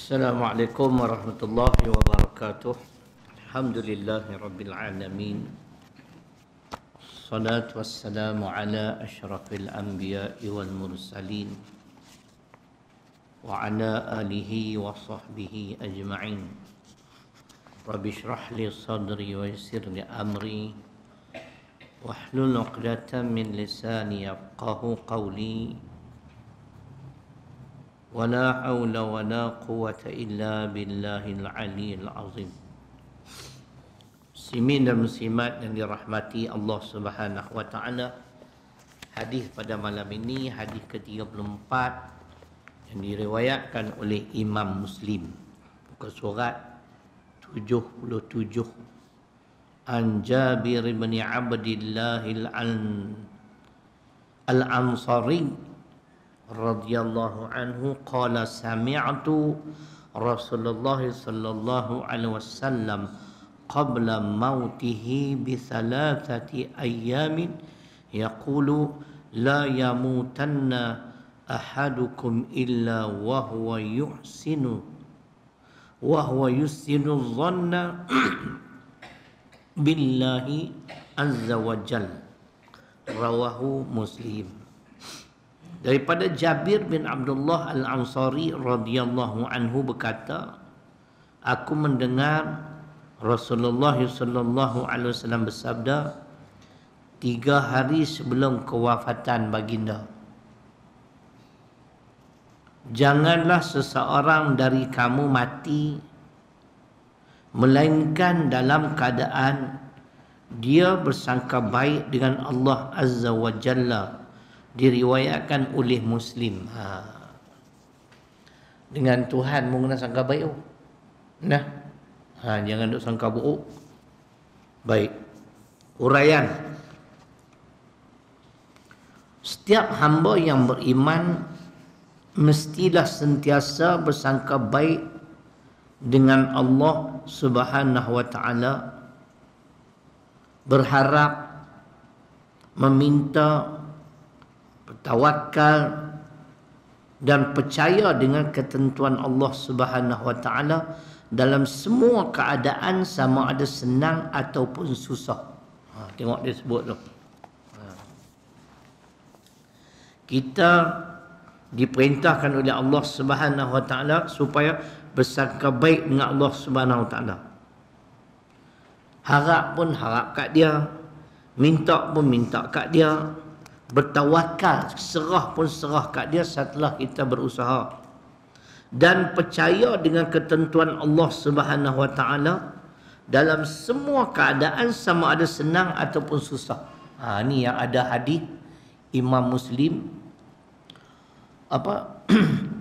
Assalamualaikum warahmatullahi wabarakatuh. Alhamdulillahi rabbil alamin. Salatu wassalamu ala asyrafil anbiya'i wal mursalin wa ala alihi wa sahbihi ajma'in. Rabbi shrah li sadri wa yassir li amri wahlul 'uqdatam min lisani yafqahu qawli. ولا حول ولا قوة إلا بالله العلي العظيم. Muslimin dan muslimat yang dirahmati Allah Subhanahu wa taala. Hadis pada malam ini hadis ke-34 yang diriwayatkan oleh Imam Muslim. Muka surat 77. An Jabir bin Abdillah al-Ansari radhiyallahu anhu qala sami'tu Rasulullah sallallahu alaihi wasallam qabla mautihi bi thalathati ayyamin yaqulu la yamutanna ahadukum illa wa huwa yuhsinu dhanna billahi azza wa jalla. Rawahu Muslim. Daripada Jabir bin Abdullah Al-Ansari radhiyallahu anhu berkata, aku mendengar Rasulullah sallallahu alaihi wasallam bersabda, 3 hari sebelum kewafatan baginda, janganlah seseorang dari kamu mati melainkan dalam keadaan dia bersangka baik dengan Allah Azza wa Jalla. Diriwayatkan oleh Muslim. Dengan Tuhan mu kena sangka baik. Jangan duk sangka buruk. Baik. Uraian. Setiap hamba yang beriman mestilah sentiasa bersangka baik dengan Allah Subhanahu wa taala, berharap, meminta, bertawakal dan percaya dengan ketentuan Allah Subhanahu wa taala dalam semua keadaan, sama ada senang ataupun susah. Tengok dia sebut tu. Kita diperintahkan oleh Allah Subhanahu wa taala supaya bersangka baik dengan Allah Subhanahu wa taala. Harap pun harap kat dia, minta pun minta kat dia, bertawakal, serah pun serah kat dia setelah kita berusaha, dan percaya dengan ketentuan Allah Subhanahu wa taala dalam semua keadaan, sama ada senang ataupun susah. Ni yang ada hadis Imam Muslim apa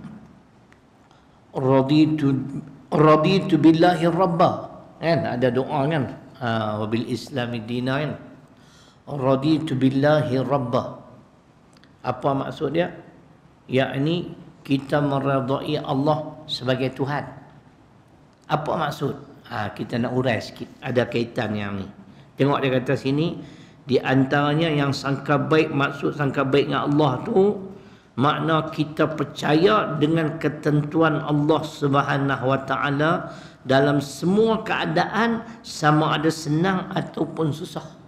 raditu billahi rabba, kan ada doa kan, wa bil islami dina kan, raditu billahi rabba. Apa maksud dia? Yakni kita meredai Allah sebagai Tuhan. Apa maksud? Kita nak urai sikit. Ada kaitan yang ni. Tengok dia kata sini, di antaranya yang sangka baik, maksud sangka baik dengan Allah tu, makna kita percaya dengan ketentuan Allah Subhanahu wa taala dalam semua keadaan, sama ada senang ataupun susah.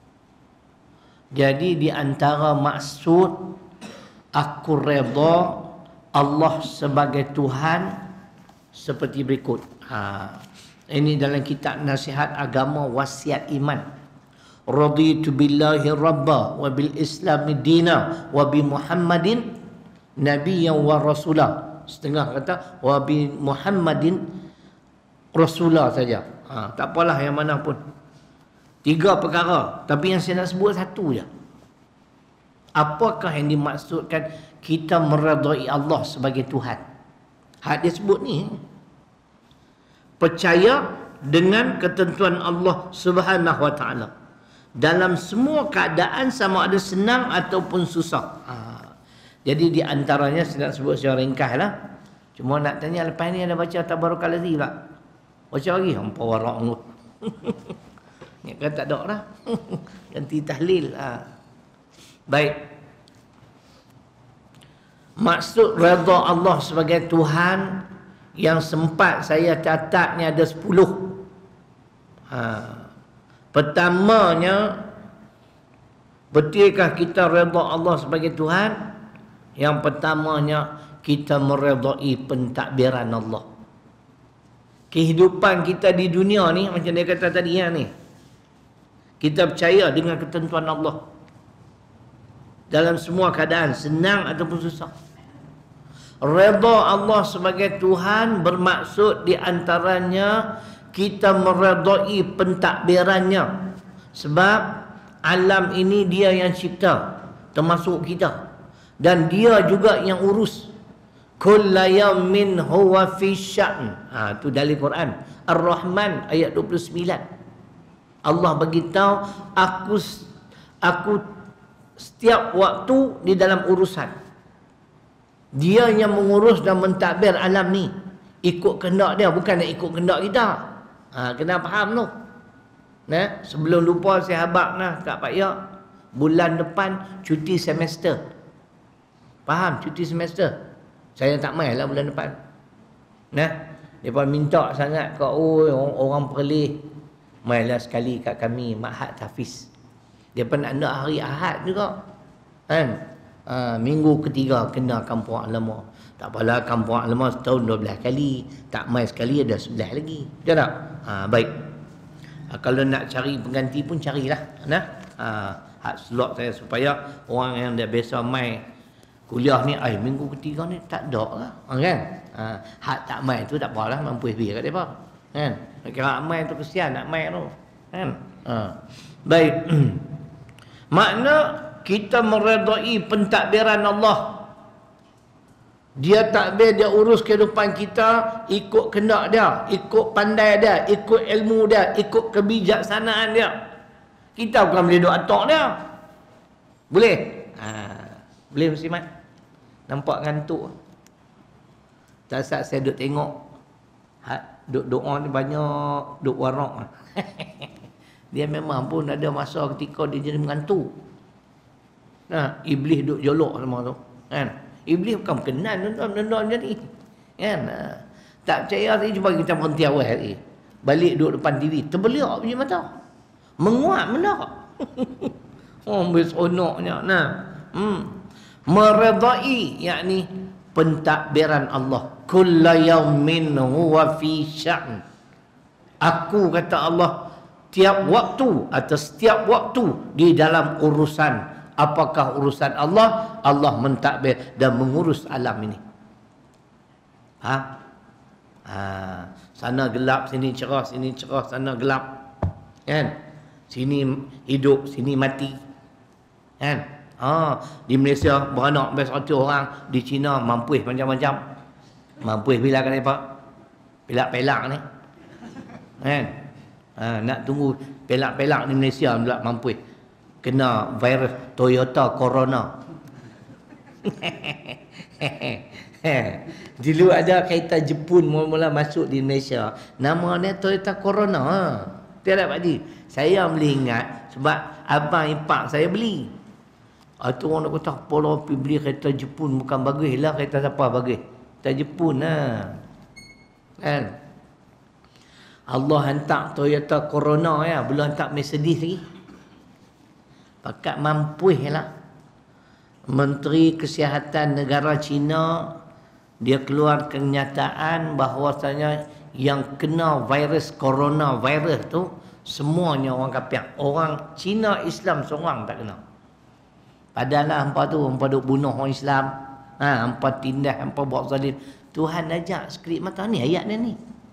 Jadi di antara maksud aku redha Allah sebagai Tuhan seperti berikut. Ini dalam kitab Nasihat Agama Wasiat Iman. Raditu billahi rabba wa bil islami dina wa bi Muhammadin nabiyyan wa rasulah. Setengah kata wa bi Muhammadin rasulah saja. Tak apalah yang mana pun. 3 perkara, tapi yang saya nak sebut satu je. Apakah yang dimaksudkan kita meredai Allah sebagai Tuhan? Hadis sebut ni, percaya dengan ketentuan Allah Subhanahu wa taala dalam semua keadaan, sama ada senang ataupun susah. Jadi di antaranya saya nak sebut secara ringkas lah. Cuma nak tanya, lepas ni ada baca Tabarakallazi tak? Baca lagi? Hampa warak tu. Ingat kan tak ada lah. Ganti tahlil. Baik. Maksud redha Allah sebagai Tuhan Yang sempat saya catat ni ada 10. Pertamanya, betulkah kita redha Allah sebagai Tuhan? Yang pertamanya, kita meredai pentadbiran Allah. Kehidupan kita di dunia ni, macam dia kata tadi ni, kita percaya dengan ketentuan Allah dalam semua keadaan, senang ataupun susah. Redha Allah sebagai Tuhan bermaksud di antaranya kita meredai pentadbirannya. Sebab alam ini dia yang cipta, termasuk kita, dan dia juga yang urus. Kullu yawmin huwa fi sya'n. Itu dalil Quran Ar-Rahman ayat 29. Allah beritahu, aku setiap waktu di dalam urusan. Dia yang mengurus dan mentadbir alam ni ikut kehendak dia, bukan nak ikut kehendak kita. Kena faham tu. Sebelum lupa saya habaq kat Pak Yak, bulan depan cuti semester. Faham cuti semester? Saya tak main lah bulan depan. Mereka minta sangat kat orang Perlis, mainlah sekali kat kami Ma'had Tahfiz. Dia pun nak hari Ahad juga, kan? Minggu ketiga kena kampung ulama. Tak apalah, kampung ulama setahun 12 kali, tak mai sekali ada 11 lagi. Betul tak? Baik. Kalau nak cari pengganti pun carilah. Hak slot saya supaya orang yang dah biasa mai kuliah ni, minggu ketiga ni tak ada lah, kan? Hak tak mai tu tak apalah, mampu biar kat depa, kan? Kira mai tu kesian nak mai tu, kan? Baik. Makna kita meredai pentadbiran Allah. Dia takbir, dia urus kehidupan kita ikut kehendak dia, ikut pandai dia, ikut ilmu dia, ikut kebijaksanaan dia. Kita bukan boleh duk atok dia. Boleh? Boleh Muslimat? Nampak ngantuk. Tak saat saya duk tengok duk doa ni banyak duk warak. Dia memang pun ada masa ketika dia jadi mengantuk. Iblis duk jolok sama tu, kan? Iblis bukan berkenan benda macam ni, kan? Tak percaya tadi, cuba kita berhenti awal tadi. Balik duduk depan TV, terbeliak punya mata, menguat benda. Bersonoknya. Meredai, yakni pentadbiran Allah. Kullu yawmin huwa fi sya'n. Aku, kata Allah, tiap waktu atau setiap waktu di dalam urusan. Apakah urusan Allah? Allah mentadbir dan mengurus alam ini. Sana gelap, sini cerah, sana gelap, kan? Sini hidup, sini mati, kan? Di Malaysia beranak sampai 100 orang, di China mampuih macam-macam. Mampuih bila kan pak? Pelak-pelak ni, kan? Nak tunggu pelak-pelak di Malaysia pula mampuih. Kena virus Toyota Corona. Dulu ada kereta Jepun mula-mula masuk di Malaysia, nama dia Toyota Corona. Tiada Pak Haji, saya boleh ingat sebab abang ipar saya beli. Tu orang nak kata, "Pola pergi beli kereta Jepun bukan bagus lah, kereta siapa bagus? Kereta Jepun lah." Kan? Allah hantar Toyota Corona ya, belum hantar Mercedes lagi. Pakat mampuih lah. Menteri Kesihatan negara China, dia keluar kenyataan bahawasanya yang kena virus corona virus tu semuanya orang kafir. Orang Cina Islam seorang tak kena. Padahal hampa tu, hampa duk bunuh orang Islam, hampa tindas, hampa buat zalim. Tuhan ajak skrip mata ni, ayat ni.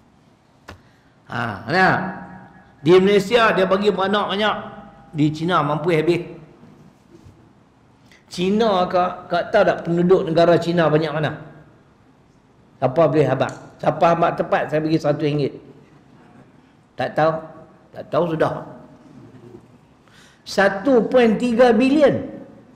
Di Malaysia dia bagi beranak banyak, di China mampu habis. China kak tahu tak penduduk negara China banyak mana? Siapa boleh habaq? Siapa habaq tepat saya bagi RM100. Tak tahu? Tak tahu sudah. 1.3 bilion.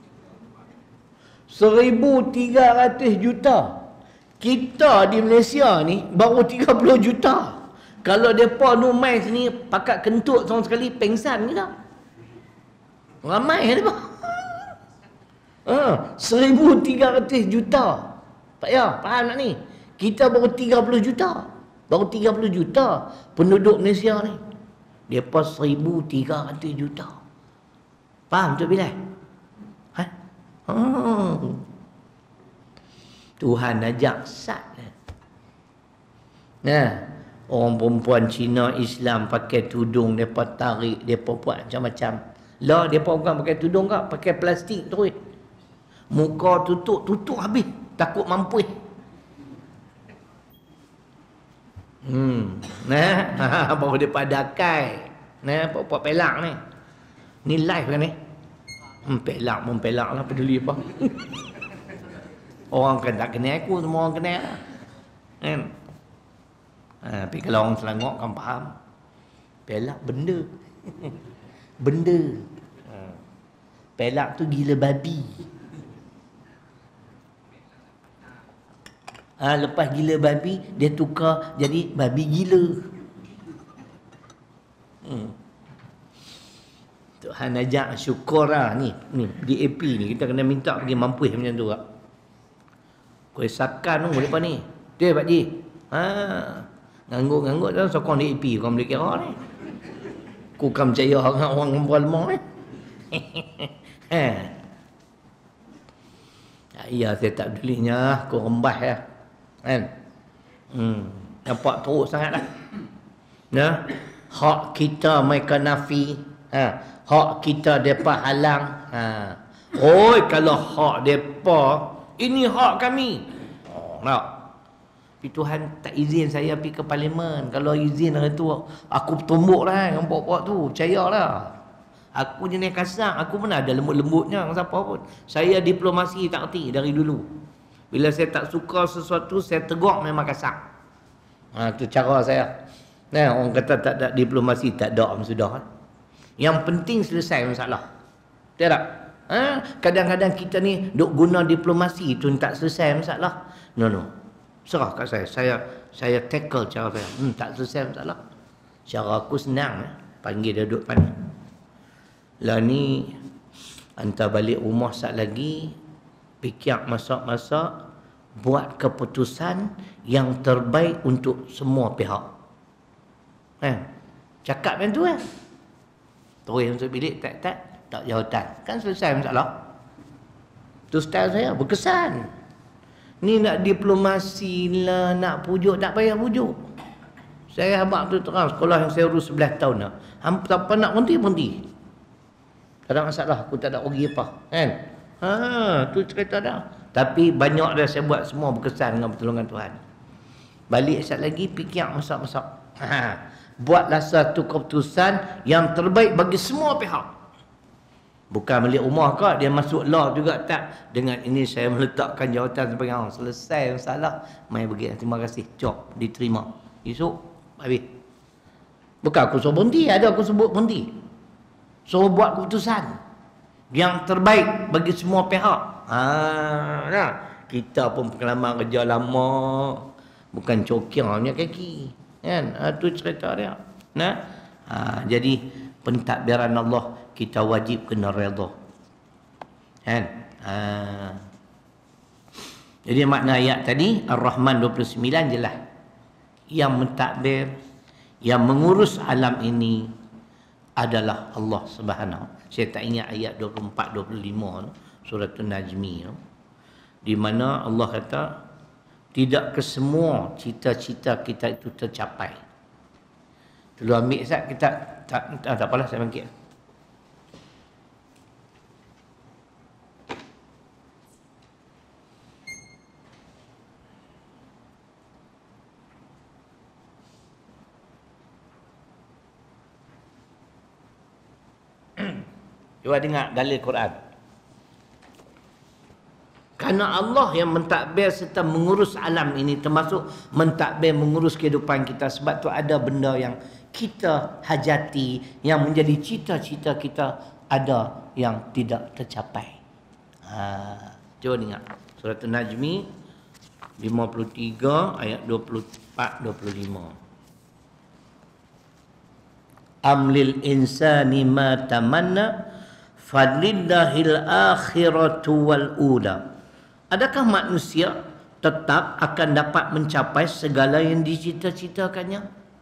1,300 juta. Kita di Malaysia ni baru 30 juta. Kalau mereka nu mai sini pakat kentut sama sekali pengsan kita. Ramai mereka. 1,300 juta. Pak ya, faham tak ni? Kita baru 30 juta. Baru 30 juta penduduk Malaysia ni. Depa 1,300 juta. Faham tu Bilal? Ha? Oh. Tuhan ajak sat. Nah, orang perempuan Cina Islam pakai tudung, depa tarik, depa buat macam-macam. Lah depa bukan pakai tudung kak, pakai plastik terus. Muka tutup habis, takut mampus. Nah, baru depa dakai. Nah, buat pelak ni. Ni live kan ni? Pelak lah, peduli apa. Orang kan tak kenal aku, semua orang kenal lah. Kan? Tapi kalau orang Selangor kan faham. Pelak benda. Benda. Pelak tu gila babi. Lepas gila babi, dia tukar jadi babi gila. Tuhan ajak syukur lah ni DAP ni kita kena minta pergi mampus macam tu lah. Kuih sakan tu lepas ni. Dia Pak Ji. Nganggut dah sokong DAP kau boleh kira ni. Ku kan percaya orang perempuan lemah ni. Ya saya tak pedulinya, aku rembas lah. Kan? Nampak teruk sangat lah. Ya? Hak kita mereka nafi. Hak kita depa halang. Oi, kalau hak depa, ini hak kami. Tak. Tapi Tuhan tak izin saya pergi ke parlimen. Kalau izin hari tu, aku tumbuk lah dengan buat-buat tu. Percayalah. Aku jenis kasar. Aku mana ada lembut-lembutnya dengan siapa pun. Saya diplomasi tak erti dari dulu. Bila saya tak suka sesuatu, saya tegur memang kasar. Itu cara saya. Orang kata tak ada diplomasi, tak ada sudah. Yang penting selesai masalah. Betul tak? Kadang-kadang kita ni duk guna diplomasi tu tak selesai masalah. No. Serah kat saya tackle cara saya. Tak selesai masalah. Cara aku senang. Panggil dia duduk depan. Lah ni hantar balik rumah sat lagi, fikir masak-masak, buat keputusan yang terbaik untuk semua pihak. Cakap macam tu kan. Terus masuk bilik tak jawatan. Kan selesai masalah. Tu style saya, berkesan. Ni nak diplomasi lah, nak pujuk, tak payah pujuk. Saya habaq tu terang, sekolah yang saya urus 11 tahun dah. Apa nak berhenti. Tak ada masalah, aku tak ada rugi apa. Kan? Tu cerita dah. Tapi banyak dah saya buat semua berkesan dengan pertolongan Tuhan. Balik sat lagi, fikir masak-masak. Buatlah satu keputusan yang terbaik bagi semua pihak. Bukan milik rumah kau, dia masuk law juga tak. Dengan ini saya meletakkan jawatan sebagai orang. Selesai masalah, mai pergi. Terima kasih. Cop, diterima. Esok, habis. Bukan aku suruh berhenti, ada aku sebut berhenti. Suruh buat keputusan yang terbaik bagi semua pihak. Nah, kita pun pengalaman kerja lama, bukan cokir punya kaki. Kan? Itu cerita dia. Nah, jadi pentadbiran Allah kita wajib kena redha. Kan? Jadi makna ayat tadi Ar-Rahman 29 jelas. Yang mentadbir, yang mengurus alam ini adalah Allah Subhanahu. Saya tak ingat ayat 24 25 surah An-Najmi tu, di mana Allah kata tidak kesemua cita-cita kita itu tercapai. Dulu ambil Ustaz, kita tak apalah saya bangkit. Cuba dengar dalil Quran. Karena Allah yang mentadbir serta mengurus alam ini, termasuk mentadbir mengurus kehidupan kita. Sebab tu ada benda yang kita hajati, yang menjadi cita-cita kita, ada yang tidak tercapai. Cuba dengar surah An-Najmi 53 ayat 24-25. Amlil insani ma tamanna falillahil akhiratu wal ula. Adakah manusia tetap akan dapat mencapai segala yang dicita-citakannya.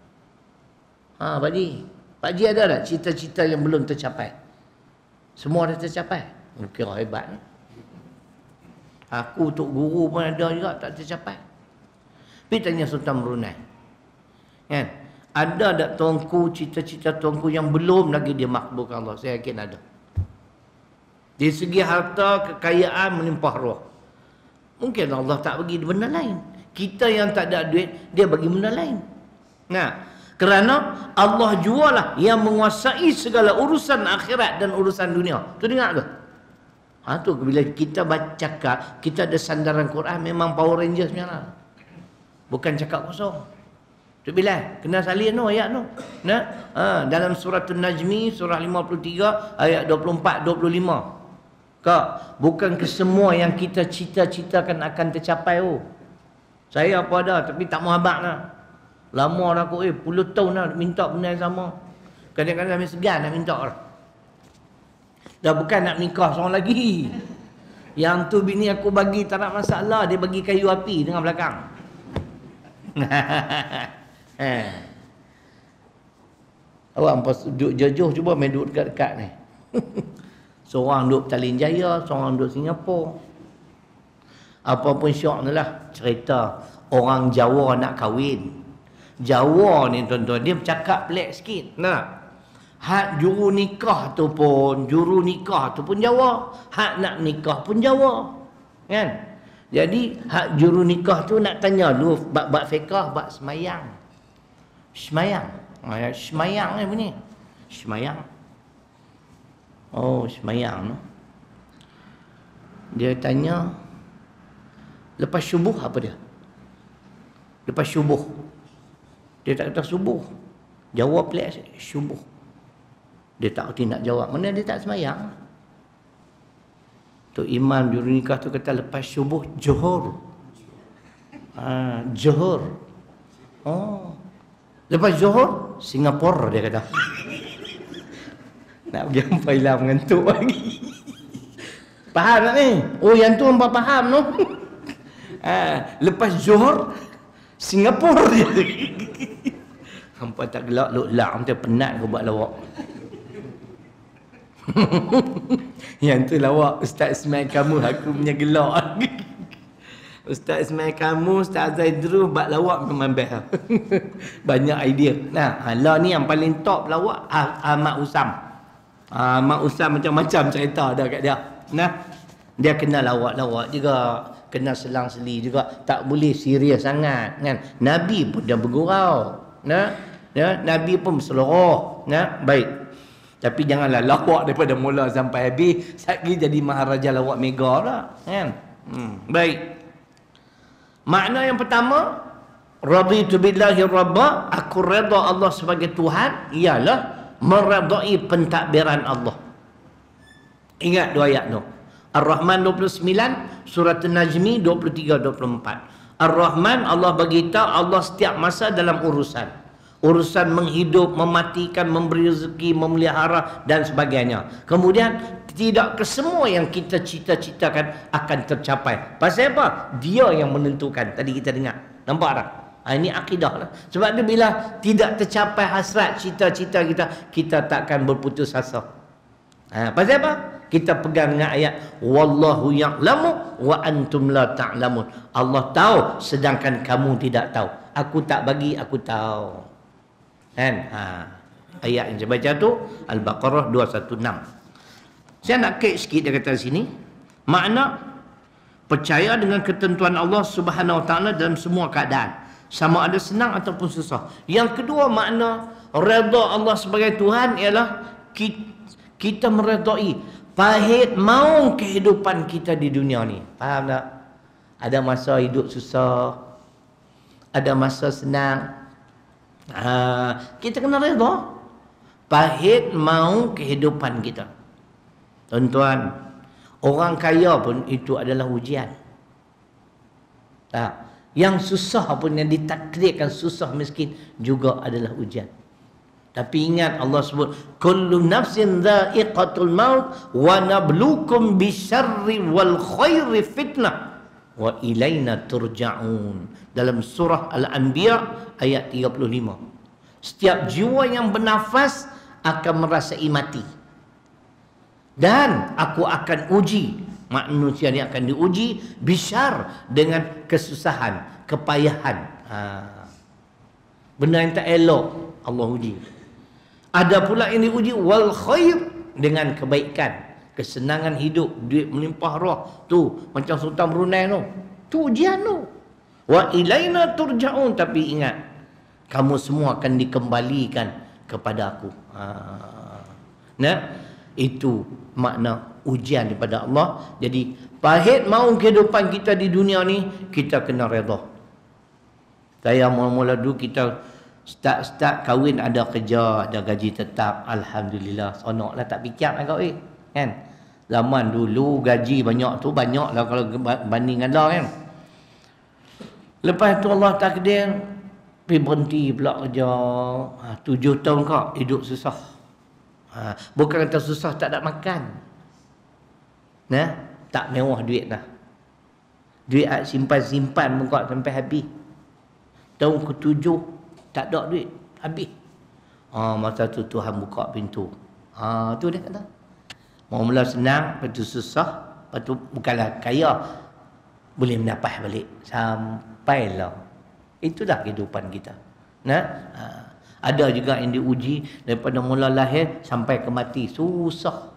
Pak Ji ada tak cita-cita yang belum tercapai? Semua dah tercapai. Kira hebat ni. Aku untuk guru pun ada juga tak tercapai. Pergi tanya Sultan Brunei. Kan? Ada tak tuanku cita-cita tuanku yang belum lagi dia makbulkan Allah? Saya yakin ada. Di segi harta, kekayaan, melimpah roh. Mungkin Allah tak bagi benda lain. Kita yang tak ada duit, dia bagi benda lain. Nah, kerana Allah jualah yang menguasai segala urusan akhirat dan urusan dunia. Tu dengar tu? Tu bila kita baca cakap, kita ada sandaran Quran, memang Power Rangers sebenarnya. Bukan cakap kosong. Tu bila kena salin tu ayat tu. Nah, dalam surah An-Najmi surah 53 ayat 24 25. Kak, bukan kesemua yang kita cita-citakan akan tercapai. Saya apa ada tapi tak mau habaq lah. Lama dah aku, puluh tahun dah minta benda yang sama. Kadang-kadang kami segan nak minta lah. Dah bukan nak nikah seorang lagi. Yang tu bini aku bagi tak nak masalah, dia bagi kayu api tengah belakang. Awak pas duduk jauh cuba main duduk dekat-dekat ni. Seorang duduk Petaling Jaya, seorang duduk Singapura. Apa pun syok ni lah cerita orang Jawa nak kahwin. Jawa ni tuan-tuan, dia bercakap pelik sikit. Nah, hak juru nikah tu pun Jawa. Hak nak nikah pun Jawa. Kan? Jadi hak juru nikah tu nak tanya dulu bab fiqh, bab semayang. Semayang. Semayang ni bunyi. Semayang. Oh, semayang tu. Dia tanya lepas subuh apa dia? Lepas subuh. Dia tak kata subuh. Jawab pelik subuh. Dia tak erti nak jawab. Mana dia tak semayang? Tu imam juru nikah tu kata lepas subuh Johor. Johor. Oh. Lepas Johor Singapura dia kata. Nak pergi sampai lah mengantuk lagi. Faham tak ni? Oh, yang tu hampa faham tu. Lepas Johor Singapura dia. Hampa tak gelak luk-lak, hampa penat kau buat lawak. Yang tu lawak Ustaz Ismail kamu, aku punya gelak. Ustaz Ismail kamu, Ustaz Zaidru buat lawak memang best. Banyak idea. Nah, lah ni yang paling top lawak Ahmad Usam. Ahmad Usam macam-macam cerita dah kat dia. Nah, dia kena lawak-lawak juga, kena selang-seli juga, tak boleh serius sangat kan. Nabi pun dia bergurau. Nah, ya, Nabi pun berseluruh. Nah, baik. Tapi janganlah lawak daripada mula sampai habis. Lagi jadi maharaja lawak mega lah kan. Baik. Makna yang pertama, raditu billahi rabba, aku redha Allah sebagai Tuhan, ialah meredai pentadbiran Allah. Ingat dua ayat tu. Ar-Rahman 29, surat An-Najmi 23-24. Ar-Rahman, Allah bagi tahu Allah setiap masa dalam urusan. Urusan menghidup, mematikan, memberi rezeki, memelihara dan sebagainya. Kemudian tidak kesemua yang kita cita-citakan akan tercapai. Pasal apa? Dia yang menentukan. Tadi kita dengar. Nampak tak? Ini akidah lah. Sebab tu bila tidak tercapai hasrat cita-cita kita, kita takkan berputus asa. Pasal apa? Kita pegang dengan ayat wallahu ya'lamu wa antum la ta'lamun. Allah tahu sedangkan kamu tidak tahu. Aku tak bagi, aku tahu. Kan? Ayat yang saya baca tu Al-Baqarah 216. Saya nak kait sikit dia kata sini. Makna percaya dengan ketentuan Allah Subhanahu Wa Taala dalam semua keadaan, sama ada senang ataupun susah. Yang kedua, makna redha Allah sebagai Tuhan ialah kita meredai pahit maung kehidupan kita di dunia ni. Faham tak? Ada masa hidup susah, ada masa senang. Kita kena redha pahit maung kehidupan kita. Tuan-tuan, orang kaya pun itu adalah ujian. Yang susah pun, yang ditakdirkan susah miskin juga adalah ujian. Tapi ingat Allah sebut kullu nafsin dha'iqatul maut wa nabluukum bisyarri wal khairi fitnah. wa ilaina turja'un. Dalam surah Al-Anbiya ayat 35. Setiap jiwa yang bernafas akan merasai mati. Dan aku akan uji, manusia ni akan diuji bisyar dengan kesusahan, kepayahan. Benda yang tak elok Allah uji. Ada pula yang diuji wal khair, dengan kebaikan, kesenangan hidup, duit melimpah roh. Tu macam Sultan Brunei tu. Tu ujian tu. Wa ilaina turja'un, tapi ingat, kamu semua akan dikembalikan kepada aku. Nah, itu makna ujian daripada Allah. Jadi pahit maung kehidupan kita di dunia ni, kita kena redha. Saya mula-mula dulu kita start kahwin ada kerja, ada gaji tetap, alhamdulillah, sonoklah, tak fikir lah kau kan. Zaman dulu gaji banyak tu banyaklah kalau banding dengan dah kan. Lepas tu Allah takdir pergi berhenti pula kerja. 7 tahun kau hidup susah. Bukan kata susah tak ada makan. Nah, tak mewah duit dah. Duit simpan-simpan pun kau sampai habis. Tahun ke-7 tak ada duit, habis. Masa tu Tuhan buka pintu. Tu dia kata. Mula senang, lepas tu susah, lepas tu bukanlah kaya, boleh mendapat balik. Sampailah. Itulah kehidupan kita. Nah, ada juga yang diuji daripada mula lahir sampai ke mati. Susah.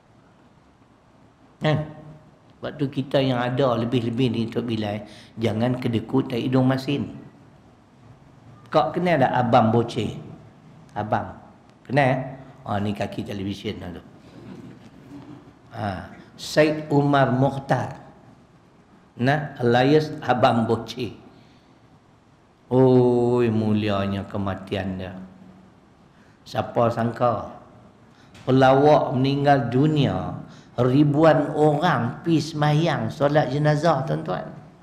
Sebab tu kita yang ada lebih-lebih ni Tok Bilal, jangan kedekut dari hidung masin. Kau kenal tak Abang Boceh? Abang. Kenal? Ni kaki televisyen lah tu. Syed Umar Mukhtar. Nah, alias Abang Boceh. Oi, mulianya kematian dia. Siapa sangka pelawak meninggal dunia, ribuan orang pergi sembahyang solat jenazah, tuan-tuan.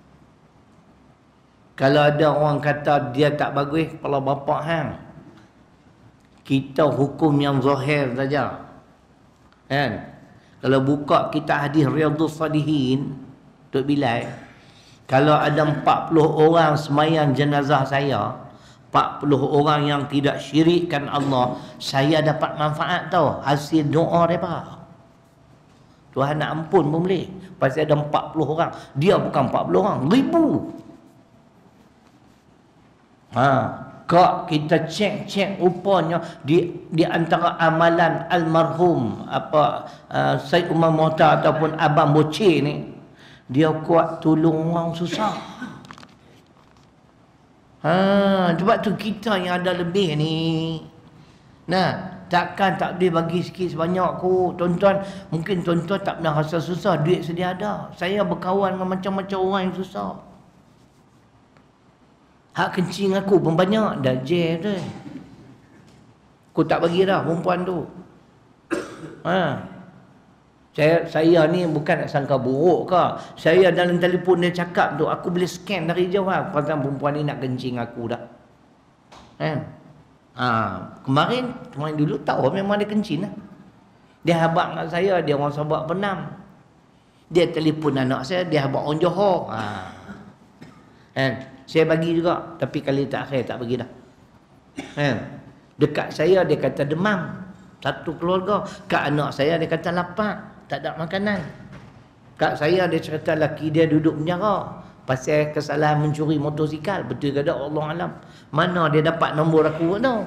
Kalau ada orang kata dia tak bagus, kepala bapak hang, kita hukum yang zahir saja. Kan? Kalau buka kita hadis Riyadhus Salihin, Tok Bilal, kalau ada 40 orang sembahyang jenazah saya, 40 orang yang tidak syirikkan Allah, saya dapat manfaat tau, hasil doa mereka. Tuhan nak ampun pun boleh. Pasal ada 40 orang. Dia bukan 40 orang, ribu. Kak kita cek rupanya di antara amalan almarhum Syed Umar Mukhtar ataupun Abang Boceh ni, dia kuat tolong orang susah. Sebab tu kita yang ada lebih ni. Nah, takkan tak boleh bagi sikit sebanyak kot. Tuan-tuan, mungkin tuan-tuan tak pernah rasa susah, duit sedia ada. Saya berkawan dengan macam-macam orang yang susah. Hak kencing aku pun banyak. Dah jam tu. Aku tak bagi dah perempuan tu. Saya ni bukan nak sangka buruk ke. Saya dalam telefon dia cakap tu, aku boleh scan dari jauh lah. Pasal perempuan ni nak kencing aku dah. Kemarin dulu tahu memang dia kencing lah. Dia habaq dengan saya, dia orang Sabak Penam. Dia telefon anak saya, dia habaq orang Johor. Saya bagi juga, tapi kali terakhir tak bagi dah. Dekat saya dia kata demam, satu keluarga. Kat anak saya dia kata lapar, tak ada makanan. Kat saya dia cerita laki dia duduk penjara pasal kesalahan mencuri motosikal. Betul ke tak, Allah alam. Mana dia dapat nombor aku tu?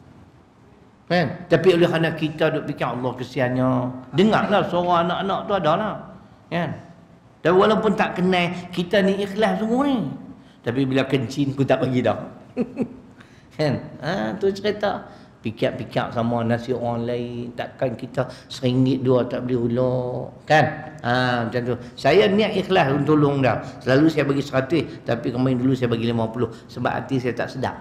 Tapi oleh kerana kita duk fikir Allah kesiannya, dengarlah suara anak-anak tu ada lah. Dan walaupun tak kenal, kita ni ikhlas sungguh ni. Tapi bila kencing aku tak bagi dah. Tu cerita. Pikir-pikir sama nasi orang lain. Takkan kita RM1 2 tak boleh ulok. Kan? Macam tu. Saya niat ikhlas untuk tolong dah. Selalu saya bagi 100. Tapi kemarin dulu saya bagi 50. Sebab hati saya tak sedap.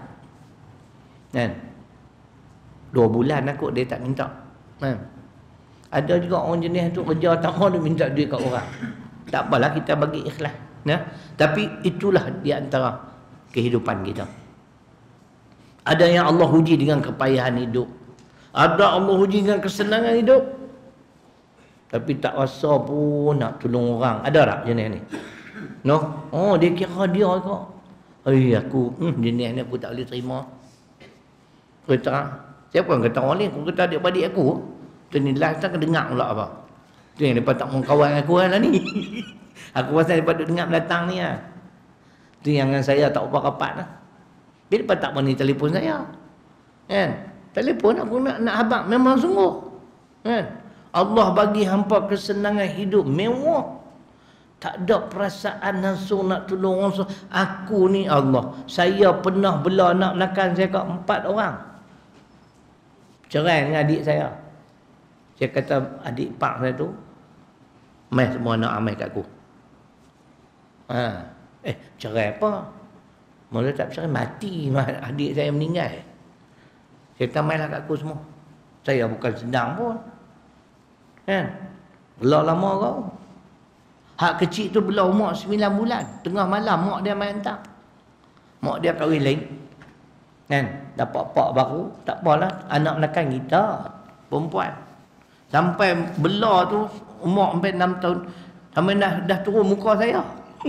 2 bulan aku dia tak minta. Ada juga orang jenis tu kerja tak mau dia minta duit kat orang. Tak apalah, kita bagi ikhlas. Tapi itulah di antara kehidupan kita. Ada yang Allah uji dengan kepayahan hidup. Ada Allah uji dengan kesenangan hidup. Tapi tak rasa pun nak tolong orang. Ada tak jenis ni? No? Oh, dia kira dia kok. Aku jenis ni aku tak boleh terima. Kata, siapa yang kata orang ni? Aku kata adik-adik aku. Tu ni last tak dengar pula apa. Tu yang mereka tak mau kawan aku lah ni. Aku rasa mereka duduk dengar belakang ni lah. Tu yang dengan saya tak apa rapat lah. Dia mereka tak berani telefon saya. Kan? Telefon aku nak habaq memang sungguh. Kan? Allah bagi hampa kesenangan hidup mewah. Tak ada perasaan langsung nak tolong orang. Aku ni Allah. Saya pernah bela anak menakan saya kat 4 orang. Cerai dengan adik saya. Saya kata adik pak saya tu, mai semua anak amai kat aku. Cerai apa? Mula tak cerai, mati adik saya meninggal. Saya kata mailah kat aku semua. Saya bukan sedang pun. Kan? Belah lama kau. Hak kecil tu belah umur 9 bulan. Tengah malam mak dia main hantar. Mak dia kahwin lain. Kan? Dapat pak baru. Tak apalah. Anak menakan kita. Perempuan. Sampai belah tu umur sampai 6 tahun. Sampai dah turun muka saya.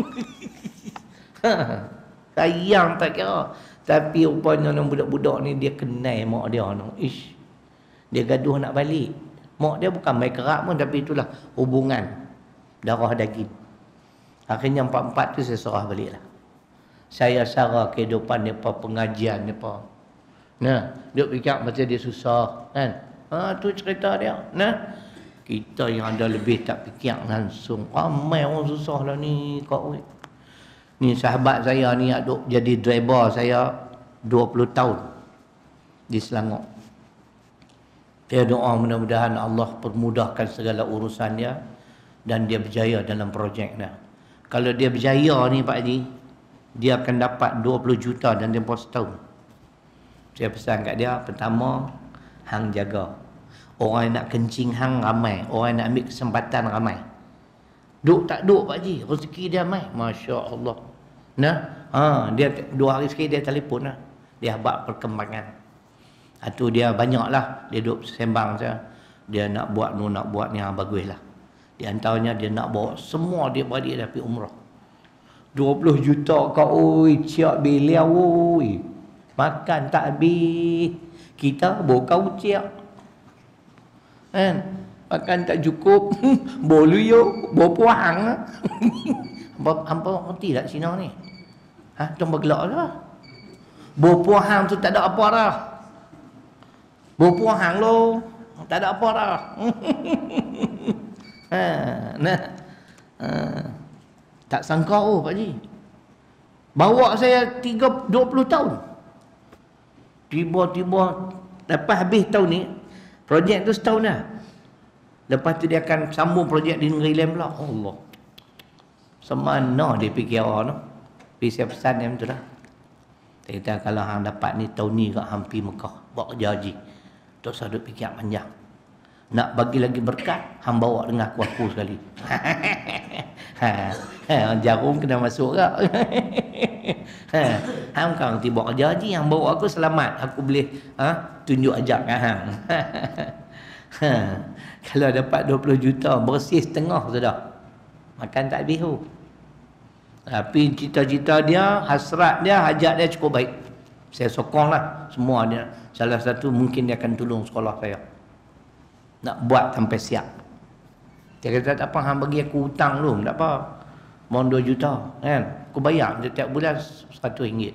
Sayang tak kira. Tapi rupanya budak-budak ni dia kenal mak dia. Ish. Dia gaduh nak balik. Mak dia bukan main kerap pun. Tapi itulah hubungan darah daging. Akhirnya 4-4 tu saya serah balik lah. Saya sarah kehidupan mereka, pengajian mereka. Nah, dia fikir macam dia susah. Kan? Tu cerita dia. Nah, kita yang ada lebih tak fikir langsung. Ramai orang susah lah ni. Ni sahabat saya ni aduk jadi driver saya 20 tahun di Selangor. Dia doa mudah-mudahan Allah permudahkan segala urusan dia dan dia berjaya dalam projek dia. Kalau dia berjaya ni Pak Haji, dia akan dapat 20 juta dan tempoh setahun. Saya pesan kat dia, pertama, hang jaga. Orang yang nak kencing hang ramai, orang yang nak ambil kesempatan ramai. Duk tak duk Pak Haji, rezeki dia ramai. Masya Allah. Nah, dia 2 hari sekali dia telefon lah. Dia habaq perkembangan. Itu dia banyak lah. Dia duk sembang saya. Dia nak buat ni bagus lah. Di antaranya dia nak bawa semua dia beradik dia pergi umrah. 20 juta kau oi, ciak beliau oi. Makan tak habis. Kita bokau ciak. Kan? Makan tak cukup. Boluyo, bopuang. Hampa ngerti tak Cina ni? Tuan bergelak lah. Bopuang tu tak ada apa dah. Bopuang lo, tak ada apa dah. Tak sangka Pak Haji. Bawa saya 20 tahun. Tiba-tiba lepas habis tahun ni, projek tu setahun dah. Lepas tu dia akan sambung projek di negeri lain pula. Allah. Semana dia fikir orang tu. Tapi saya pesan dia macam tu lah. Dia kata kalau hang dapat ni tahun ni kat hampir Mekah, buat kerja haji. Tak usah duk fikir panjang. Nak bagi lagi berkat, hang bawa dengan aku sekali. Jarum kena masuk tak? Hang kan tiba kerja haji, hang bawa aku selamat. Aku boleh tunjuk ajak kat hang. Kalau dapat 20 juta, bersih setengah sudah. Makan tak habis tu. Tapi cita-cita dia, hasrat dia, hajat dia cukup baik. Saya sokonglah semua dia. Salah satu mungkin dia akan tolong sekolah saya. Nak buat sampai siap. Dia kata tak apa, hang bagi aku hutang dulu, tak apa. Mau 2 juta kan. Aku bayar setiap bulan RM100.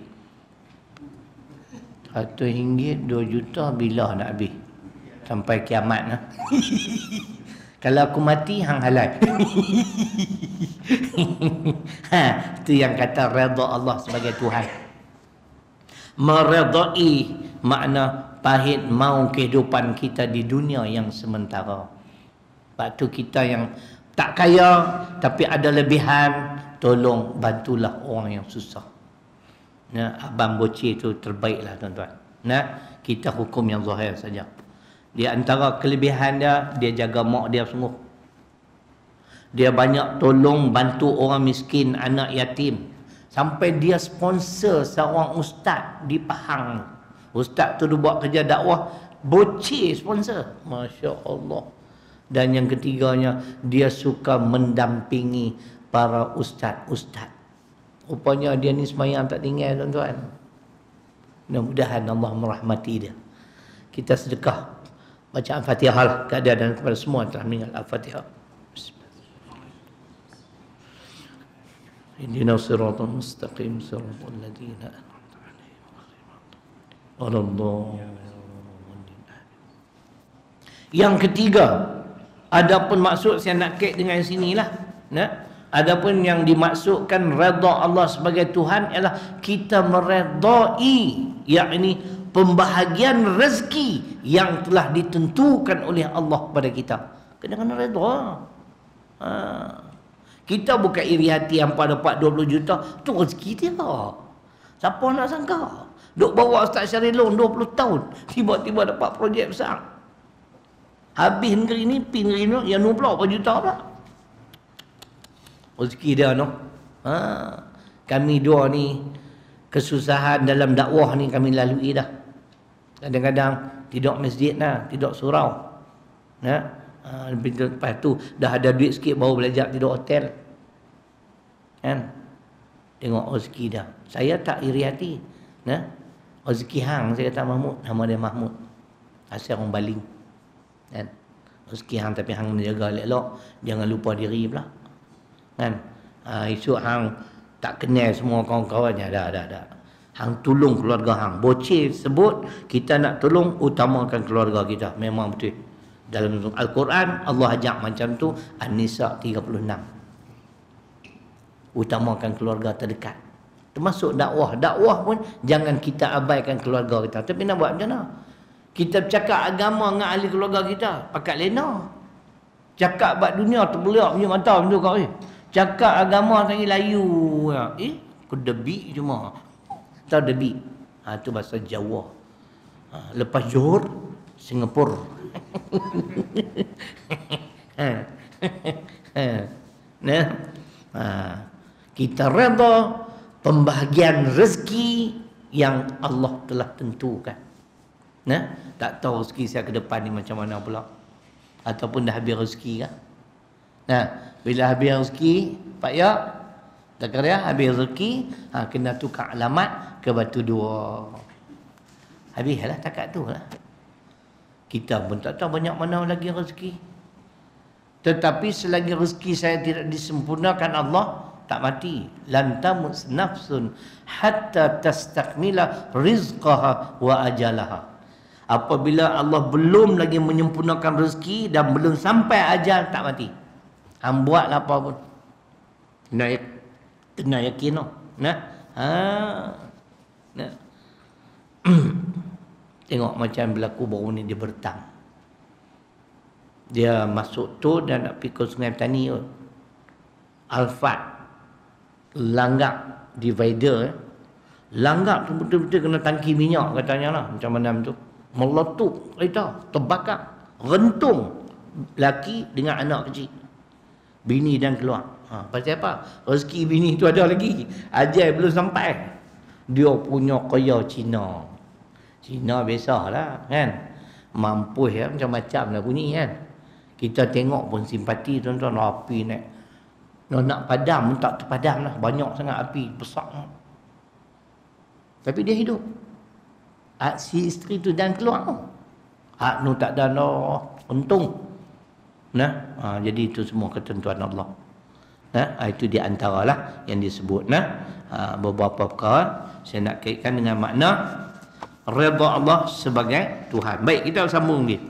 RM100, 2 juta bila nak habis? Sampai kiamat lah. Kalau aku mati, hang halal. Itu yang kata redha Allah sebagai Tuhan. Meredai makna pahit mau kehidupan kita di dunia yang sementara. Sebab tu kita yang tak kaya tapi ada lebihan, tolong bantulah orang yang susah. Nah, abang bocil tu terbaiklah tuan-tuan. Nah, kita hukum yang zahir saja. Di antara kelebihan dia, dia jaga mak dia sungguh. Dia banyak tolong bantu orang miskin, anak yatim. Sampai dia sponsor seorang ustaz di Pahang. Ustaz tu dia buat kerja dakwah, bocil sponsor. Masya Allah. Dan yang ketiganya, dia suka mendampingi para ustaz-ustaz. Rupanya dia ni semayang tak tinggal tuan-tuan. Mudah-mudahan Allah merahmati dia. Kita sedekah bacaan Fatihah lah keadaan kepada semua telah meninggal. Al-Fatihah. Ihdina siratal mustaqim siratal ladzina an'amta 'alaihim. Yang ketiga, adapun maksud saya nak kait dengan sinilah. Adapun yang dimaksudkan redha Allah sebagai Tuhan ialah kita meredai, yakni pembahagian rezeki yang telah ditentukan oleh Allah pada kita. Kena redha. Kita bukan iri hati yang dapat 20 juta, tu rezeki dia. Siapa nak sangka? Duk bawa Ustaz Syarilong 20 tahun, tiba-tiba dapat projek besar. Habis negeri ni, pergi negeri ni, yang 20 juta pula. Rezeki dia no. Kami dua ni kesusahan dalam dakwah ni kami lalui dah. Kadang-kadang tidak masjid lah, tidak surau. Lepas tu dah ada duit sikit baru belajar tidur hotel. Kan? Tengok rezeki dah. Saya tak iri hati. Rezeki hang, saya kata Mahmud, nama dia Mahmud. Asal orang Baling. Kan? Rezeki hang tapi hang menjaga elok-elok, jangan lupa diri pula. Kan? Esok hang tak kenal semua kawan-kawannya. Dah. Hang tolong keluarga hang. Bocil sebut kita nak tolong, utamakan keluarga kita. Memang betul. Dalam Al-Quran Allah ajak macam tu. An-Nisa 36. Utamakan keluarga terdekat. Termasuk dakwah. Dakwah pun jangan kita abaikan keluarga kita. Tapi nak buat macam mana? Kita bercakap agama dengan ahli keluarga kita, pakat lena. Cakap bab dunia terbeliak punya mata macam tu kau ni. Cakap agama sangat layu. Kau debi cuma. Tahu debi? Tu bahasa Jawa. Lepas Johor, Singapura. Kita redha pembahagian rezeki yang Allah telah tentukan. Tak tahu rezeki saya ke depan ni macam mana pula. Ataupun dah habis rezeki kan. Bila habis rezeki, Pak Ya, tak kira habis rezeki, kena tukar alamat ke Batu Dua. Habislah takat tu lah. Kita pun tak tahu banyak mana lagi rezeki. Tetapi selagi rezeki saya tidak disempurnakan Allah, tak mati. Lan tamut nafsun hatta tastakmila rizqaha wa ajalaha. Apabila Allah belum lagi menyempurnakan rezeki dan belum sampai ajal, tak mati. Hang buatlah apa pun. Kena yakin no. Tengok macam berlaku baru ni dia bertang. Dia masuk tu dan nak pergi ke Sungai Petani tu. Alphard langgak divider. Langgak tu betul-betul kena tangki minyak katanya lah. Macam mana tu. Meletup kereta, terbakar, rentung laki dengan anak kecil, bini dan keluar. Pasal apa? Rezeki bini tu ada lagi, ajal belum sampai. Dia punya kaya Cina biasalah kan, mampu ya, macam-macam lah bunyi kan. Kita tengok pun simpati tuan-tuan, api nak padam tak terpadam lah, banyak sangat api besar. Tapi dia hidup. Si isteri tu dan keluar. Hak nu tak ada untung. Jadi itu semua ketentuan Allah. Itu di antaralah yang disebut beberapa perkara saya nak kaitkan dengan makna redha Allah sebagai Tuhan. Baik, kita sambung lagi.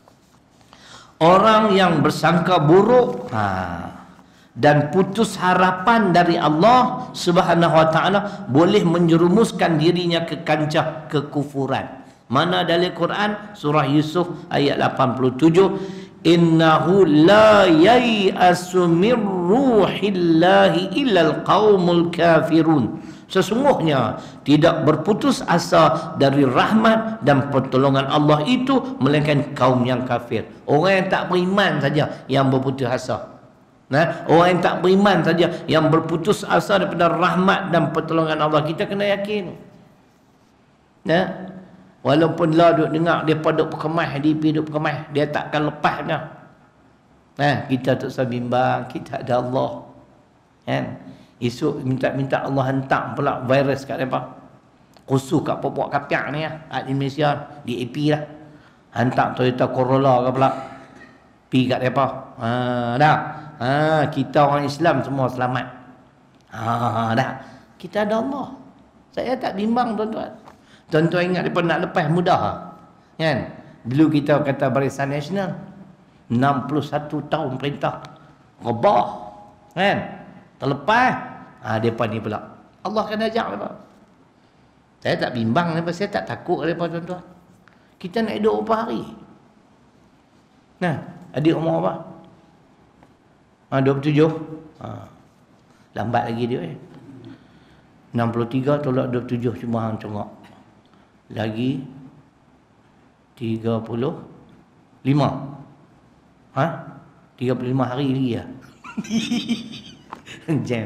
Orang yang bersangka buruk dan putus harapan dari Allah Subhanahu wa taala boleh menjerumuskan dirinya ke kancah kekufuran. Mana dalil Quran? Surah Yusuf ayat 87, innahu la yai'asu mir ruhillahi illal qaumul kafirun. Sesungguhnya tidak berputus asa dari rahmat dan pertolongan Allah itu melainkan kaum yang kafir. Orang yang tak beriman saja yang berputus asa. Orang yang tak beriman saja yang berputus asa daripada rahmat dan pertolongan Allah. Kita kena yakin. Walaupun lah duk dengar dia duk berkemah, duk berkemah, dia takkan lepas dah. Kita tak usah bimbang, kita ada Allah. Kan? Esok minta Allah hantar pula virus kat mereka. Khusus kat pokok kapiak ni lah. Di Malaysia, di AP lah. Hantar Toyota Corolla ke pula. Pergi kat mereka. Dah. Kita orang Islam semua selamat. Dah. Kita ada Allah. Saya tak bimbang tuan-tuan. Tuan-tuan ingat mereka nak lepas mudah. Kan? Dulu kita kata Barisan Nasional 61 tahun perintah. Rebah. Kan? Terlepas. Mereka ni pula. Allah akan ajak mereka. Saya tak bimbang mereka. Saya tak takut mereka tuan-tuan. Kita nak hidup berapa hari? Nah, adik umur apa? 27. Lambat lagi dia. 63 tolak 27 cuma hang tengok. Lagi 35. 35 hari lagi ya. Jam.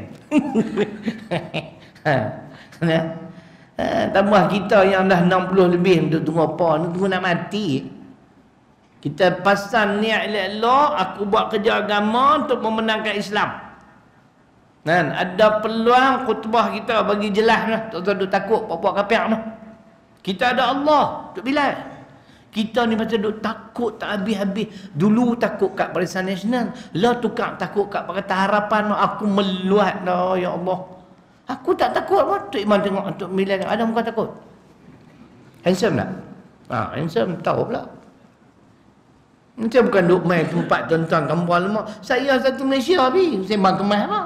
Tambah kita yang dah 60 lebih untuk tunggu apa? Tunggu nak mati. Kita pasal niat elok, aku buat kerja agama untuk memenangkan Islam. Kan? Ada peluang khutbah kita bagi jelas lah. Tak duk takut puak-puak kapiak lah. Kita ada Allah untuk bilal. Kita ni macam duk takut tak habis-habis. Dulu takut kat Barisan Nasional. Lah tukar takut kat Pakatan Harapan. Aku meluat dah, ya Allah. Aku tak takut apa. Tok Iman tengok untuk bilal. Ada muka takut. Handsome tak? Handsome. Tahu pula. Macam bukan duk main tempat tuan-tuan kampung lemak. Saya satu Malaysia habis. Sembang kemas apa?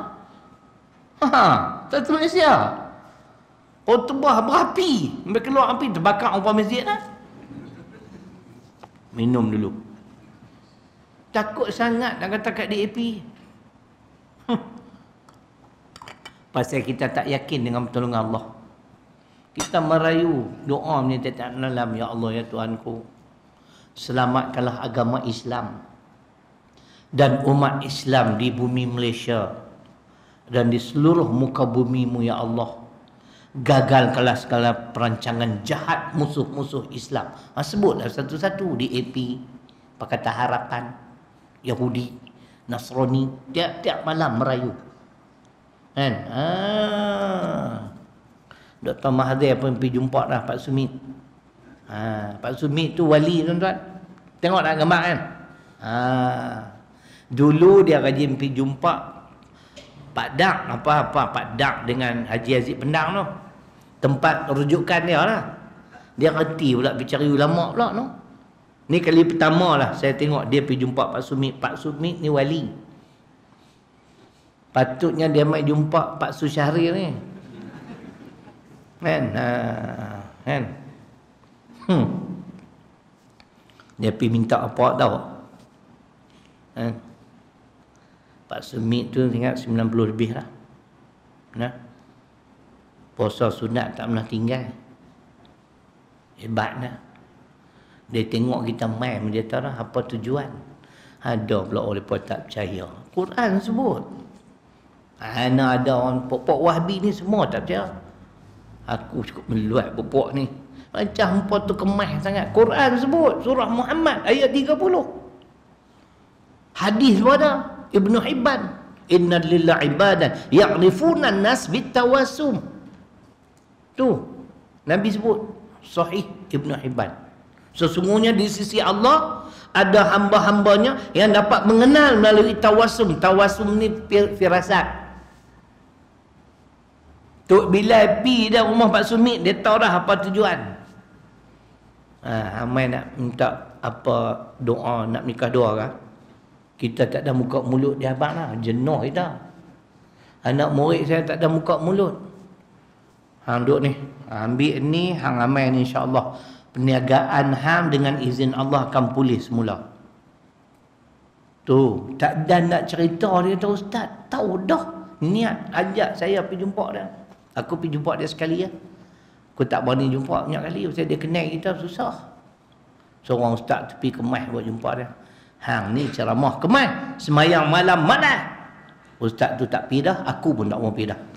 Satu Malaysia. Khutbah berapi. Sampai keluar api terbakar orang masjid lah. Minum dulu. Takut sangat nak kata kat DAP. Pasal kita tak yakin dengan pertolongan Allah. Kita merayu doa ni tiap-tiap malam, ya Allah ya Tuhanku, selamatkanlah agama Islam dan umat Islam di bumi Malaysia dan di seluruh muka bumimu ya Allah. Gagalkanlah segala perancangan jahat musuh-musuh Islam. Sebutlah satu-satu. DAP, Pakatan Harapan, Yahudi, Nasrani, tiap-tiap malam merayu. Kan? Dr. Mahathir pun pergi jumpa dah Pak Sumit. Pak Sumit tu wali tuan-tuan. Tengok tak gambar kan? Dulu dia rajin pergi jumpa Pak Dak, Pak Dak dengan Haji Aziz Pendang tu. Tempat rujukan dia lah. Dia reti pula bicara ulama pula tu. Ni kali pertama lah saya tengok dia pergi jumpa Pak Sumit. Pak Sumit ni wali. Patutnya dia mai jumpa Pak Susyahrir ni. Kan? Kan? Dia pergi minta apa tahu? Kan? Pak Sumit tu ingat 90 lebih lah. Nah. Puasa sunat tak pernah tinggal. Hebat lah. Dia tengok kita main, dia tahu lah apa tujuan. Ada pula orang tak percaya. Quran sebut. Mana ada orang pokok Wahbi ni semua tak percaya. Aku cukup meluat pokok ni. Macam hampa tu kemas sangat. Quran sebut. Surah Muhammad ayat 30. Hadis pun ada. Ibnu Hibban. Inna lillahi ibadan ya'rifuna an-nas bitawasum. Tu Nabi sebut. Sahih Ibnu Hibban. Sesungguhnya di sisi Allah ada hamba-hambanya yang dapat mengenal melalui tawasum. Tawasum ni firasat. Tok Bilal pi dah rumah Pak Sumit, dia tahu dah apa tujuan. Ramai nak minta apa doa, nak nikah doa kan? Kita tak ada muka mulut dia abang lah. Jenuh kita. Anak murid saya tak ada muka mulut. Hang duduk ni. Ambil ni, hang amal ni insya-Allah. Perniagaan hang dengan izin Allah akan pulih semula. Tu, tak dan nak cerita dia kata ustaz, tahu dah niat ajak saya pergi jumpa dia. Aku pergi jumpa dia sekali ya. Aku tak berani jumpa banyak kali pasal dia kenal kita susah. Seorang ustaz tu pergi kemas buat jumpa dia. Hang ni ceramah kemas, semayang malam mana? Ustaz tu tak pergi dah, aku pun tak mau pergi dah.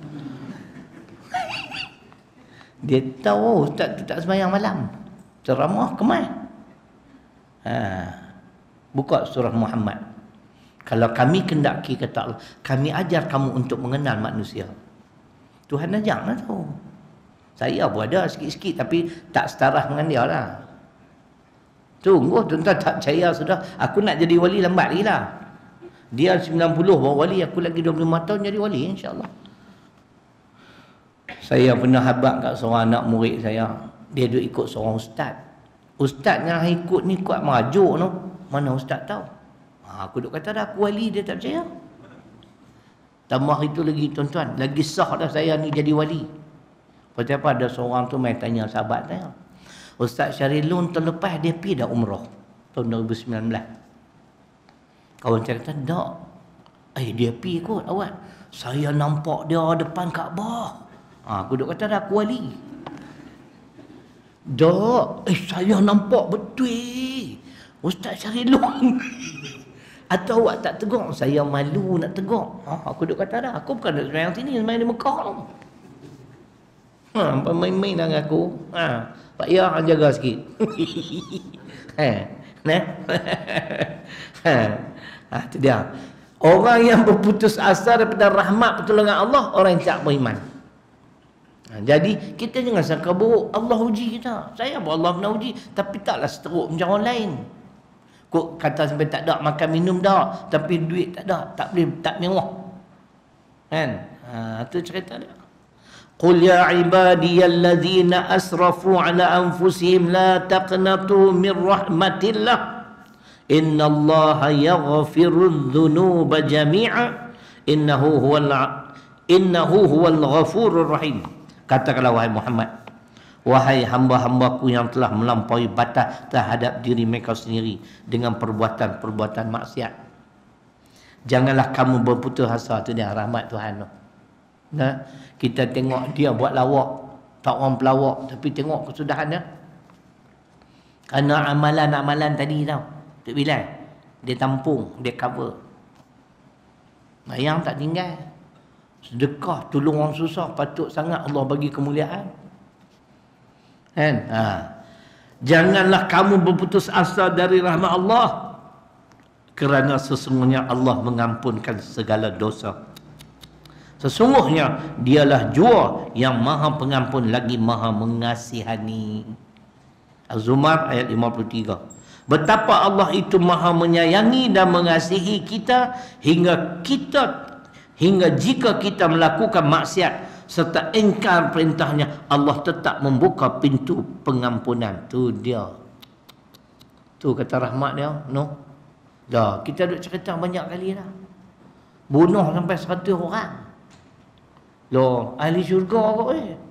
Dia tahu ustaz tu tak semayang malam. Ceramah kemas. Buka surah Muhammad. Kalau kami kendaki, kata Allah, kami ajar kamu untuk mengenal manusia. Tuhan ajar lah tu. Saya pun ada sikit-sikit tapi tak setara dengan dia lah. Tunggu, tuan-tuan tak percaya sudah. Aku nak jadi wali lambat lagi lah. Dia 90 baru wali, aku lagi 25 tahun jadi wali, insya-Allah. Saya pernah habaq kat seorang anak murid saya. Dia duduk ikut seorang ustaz. Ustaz yang ikut ni kuat merajuk tu. Mana ustaz tahu? Aku duduk kata dah aku wali, dia tak percaya. Tambah itu lagi tuan-tuan, lagi sah dah saya ni jadi wali. Pasal apa, ada seorang tu main tanya sahabat saya. Ustaz Syarilun tahun lepas dia pergi dah umrah tahun 2019. Kawan saya kata, tak. Dia pergi kot awak. Saya nampak dia depan Kaabah. Aku duduk kata dah aku wali. Tak. Saya nampak betul. Ustaz Syarilun. Atau awak tak tegur? Saya malu nak tegur. Aku duduk kata dah, aku bukan nak semayang sini, semayang di Mekah tu. Main-main dengan aku. Pak Ya jaga sikit. Itu dia. Orang yang berputus asa daripada rahmat pertolongan Allah, orang yang tak beriman. Jadi kita jangan sangka buruk. Allah uji kita. Saya pun Allah pernah uji, tapi taklah seteruk macam orang lain. Kok kata sampai tak ada makan minum dah, tapi duit tak ada, tak boleh, tak mewah. Kan? Itu cerita dia. Qul ya ibadiyalladzina asrafu ala anfusihim la taqnatu min rahmatillah. Innallaha yaghfirudz dzunuba jami'a innahu huwal ghafurur rahim. Katakanlah wahai Muhammad, wahai hamba-hambaku yang telah melampaui batas terhadap diri mereka sendiri dengan perbuatan-perbuatan maksiat, janganlah kamu berputus asa. Itu dia rahmat Tuhan tu. Nah, kita tengok dia buat lawak, tak orang pelawak, tapi tengok kesudahannya. Kerana amalan-amalan tadi tau, Tok Bilal, dia tampung, dia cover. Bayang tak tinggal. Sedekah, tolong orang susah, patut sangat Allah bagi kemuliaan. Kan? Janganlah kamu berputus asa dari rahmat Allah, kerana sesungguhnya Allah mengampunkan segala dosa. Sesungguhnya dialah jua yang maha pengampun lagi maha mengasihani. Az-Zumar ayat 53. Betapa Allah itu maha menyayangi dan mengasihi kita hingga jika kita melakukan maksiat serta ingkar perintahnya, Allah tetap membuka pintu pengampunan. Tu dia. Tu kata rahmat dia. No. Dah, kita duk cerita banyak kali dah. Bunuh sampai 100 orang. Loh, ahli syurga kot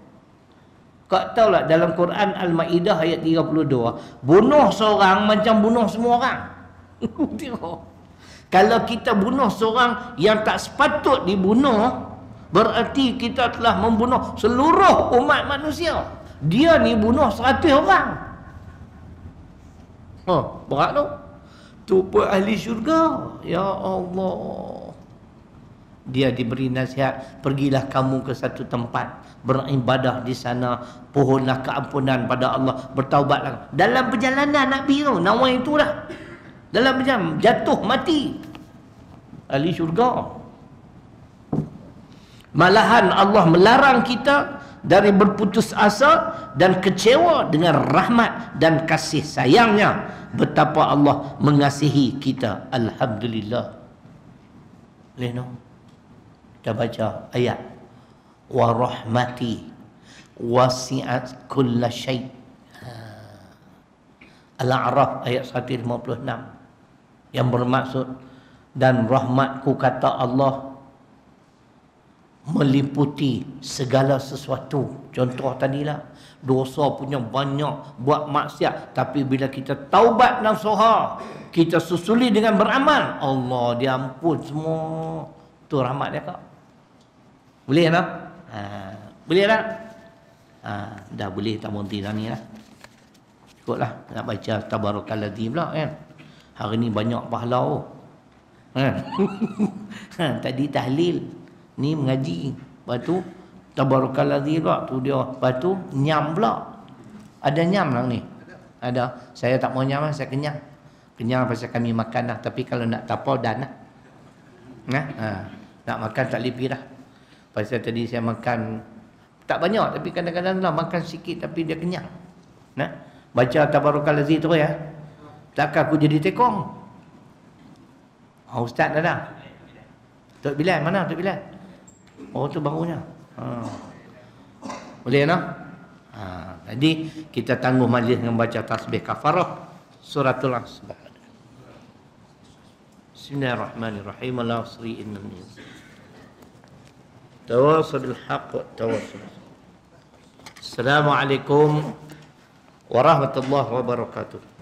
Kau tahu tak dalam Quran Al-Ma'idah ayat 32, bunuh seorang macam bunuh semua orang. Tengok. Kalau kita bunuh seorang yang tak sepatut dibunuh, berarti kita telah membunuh seluruh umat manusia. Dia ni bunuh 100 orang. Berat tu. Tu pun ahli syurga. Ya Allah. Dia diberi nasihat, pergilah kamu ke satu tempat, beribadah di sana, pohonlah keampunan pada Allah, bertaubatlah. Dalam perjalanan nak pergi tu, nawai itu dah. Dalam perjalanan, jatuh mati. Ahli syurga. Malahan Allah melarang kita dari berputus asa dan kecewa dengan rahmat dan kasih sayangnya. Betapa Allah mengasihi kita. Alhamdulillah. Boleh no? Kita baca ayat. Wa rahmati wasi'at kulla syai'. Al-A'raf ayat 156. Yang bermaksud, dan rahmatku kata Allah meliputi segala sesuatu. Contoh tadilah, dosa punya banyak, buat maksiat, tapi bila kita taubat nasuha, kita susuli dengan beramal, Allah dia ampun semua. Tu rahmat dia kak. Boleh tak? Boleh tak? Dah boleh tak berhenti dah ni lah. Cukuplah nak baca Tabarakalladzi pula kan. Hari ni banyak pahala. Tadi tahlil, ni mengaji. Lepas tu Tabarakalladzi pula tu dia. Lepas tu nyam pula. Ada nyam lah ni? Ada. Saya tak mau nyam lah, saya kenyang. Kenyang pasal kami makan lah. Tapi kalau nak tapau dan lah. Nak makan tak lipi dah. Pasal tadi saya makan tak banyak, tapi kadang-kadang lah makan sikit tapi dia kenyang. Baca Tabarukal Aziz tu ya. Takkan aku jadi tekong. Ustaz dah. Tok Bilal mana Tok Bilal? Oh tu barunya. Boleh no? Jadi kita tangguh majlis dengan baca tasbih kafarah suratul Asr. Bismillahirrahmanirrahim. Al-asri innal insana tawassaw bil haqq wa tawassaw. Assalamualaikum warahmatullahi wabarakatuh.